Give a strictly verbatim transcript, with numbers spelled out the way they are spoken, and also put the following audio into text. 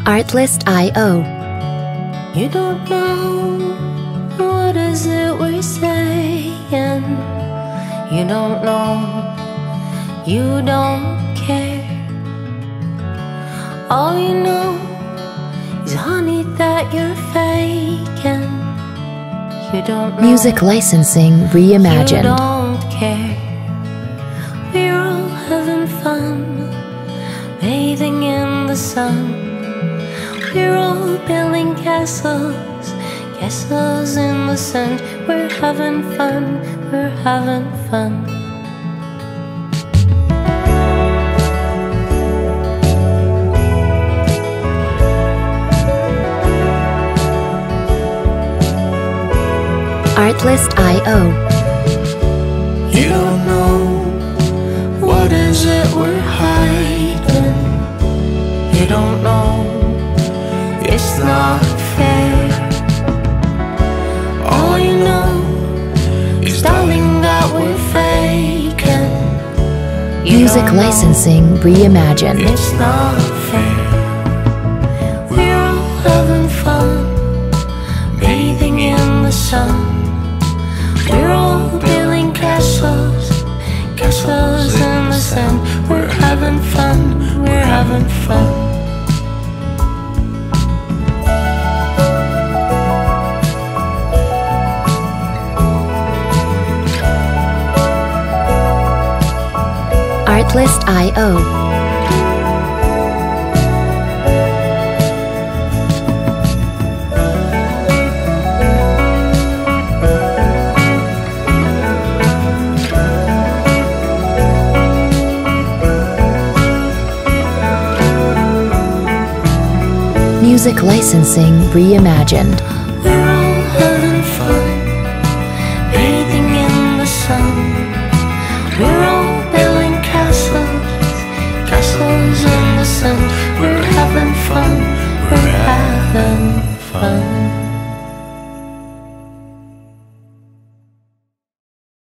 Artlist dot i o. You don't know what is it we're saying. You don't know, you don't care. All you know is honey that you're faking. You don't know, Music licensing reimagined. you don't care. We're all having fun, bathing in the sun. We're all building castles, castles in the sand. We're having fun, we're having fun. Artlist dot i o. You don't know what is it we're hiding. You don't know, it's not fair. All you know is, darling, that we're faking. You Music don't know, licensing reimagined. it's not fair. We're all having fun, bathing in the sun. We're all building castles, castles in the sand. We're having fun, we're having fun. Artlist dot i o. Music licensing reimagined. We're all having fun, bathing in the sun. We're all building castles, castles in the sun. We're having fun, we're having fun.